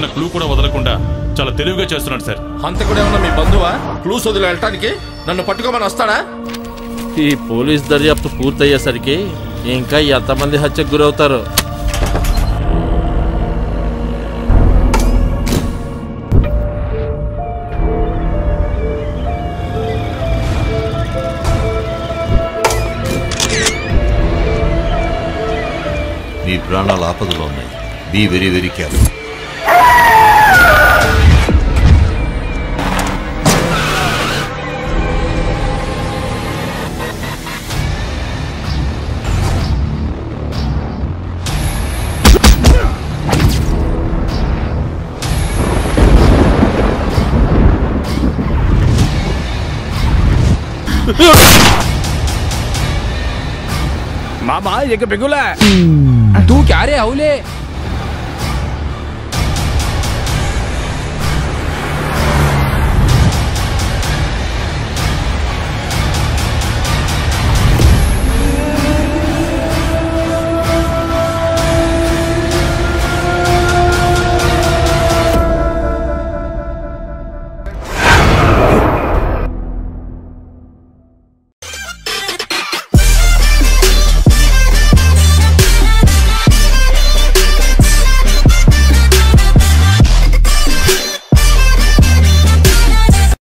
చిన్న క్లూ కూడా వదలకుండా చాలా తెలివిగా చేస్తున్నాడు సార్. హంతకుడు ఏమన్నా మీ బంధువా? క్లూస్ వదిలి వెళ్ళటానికి నన్ను పట్టుకోమని వస్తాడా? ఈ పోలీస్ దర్యాప్తు పూర్తయ్యేసరికి ఇంకా ఎంతమంది హత్యకు గురవుతారు. మీ ప్రాణాలు ఆపదలో ఉన్నాయి. Be very very careful. मामा ये बिगुला तू क्या रे हौले